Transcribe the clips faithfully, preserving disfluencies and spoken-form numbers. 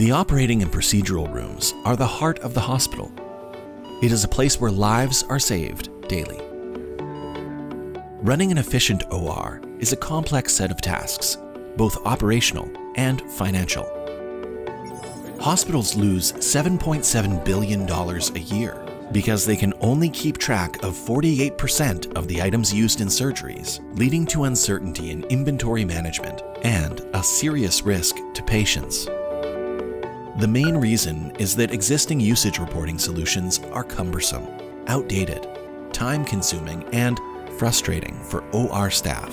The operating and procedural rooms are the heart of the hospital. It is a place where lives are saved daily. Running an efficient O R is a complex set of tasks, both operational and financial. Hospitals lose seven point seven billion dollars a year because they can only keep track of forty-eight percent of the items used in surgeries, leading to uncertainty in inventory management and a serious risk to patients. The main reason is that existing usage reporting solutions are cumbersome, outdated, time-consuming, and frustrating for O R staff.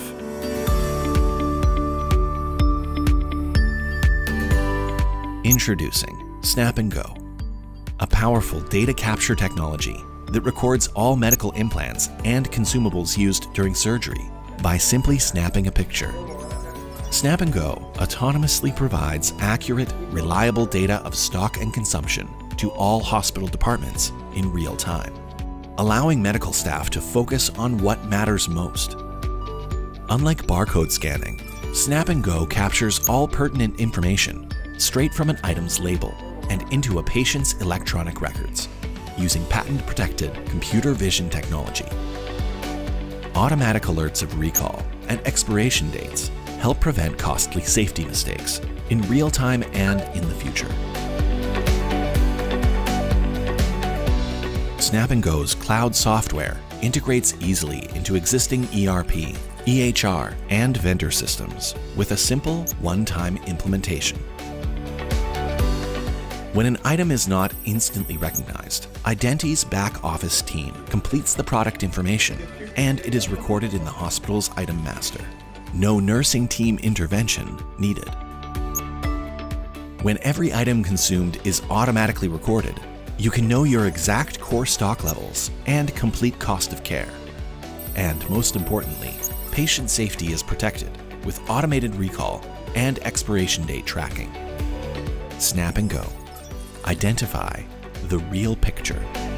Introducing Snap and Go, a powerful data capture technology that records all medical implants and consumables used during surgery by simply snapping a picture. Snap and Go autonomously provides accurate, reliable data of stock and consumption to all hospital departments in real time, allowing medical staff to focus on what matters most. Unlike barcode scanning, Snap and Go captures all pertinent information straight from an item's label and into a patient's electronic records, using patent-protected computer vision technology. Automatic alerts of recall and expiration dates help prevent costly safety mistakes in real time and in the future. Snap and Go's cloud software integrates easily into existing E R P, E H R, and vendor systems with a simple one-time implementation. When an item is not instantly recognized, Identi's back office team completes the product information and it is recorded in the hospital's item master. No nursing team intervention needed. When every item consumed is automatically recorded, you can know your exact core stock levels and complete cost of care. And most importantly, patient safety is protected with automated recall and expiration date tracking. Snap and Go. Identify the real picture.